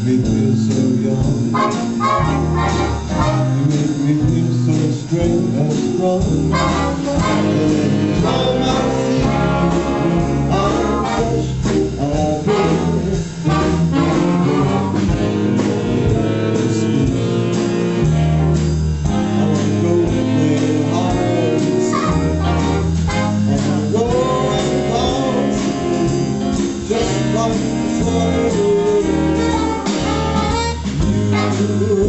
me feel so young. You make me feel so straight and strong. And all my secrets are crushed again. I wanna go where hearts, I wanna go and dance, just like the sun.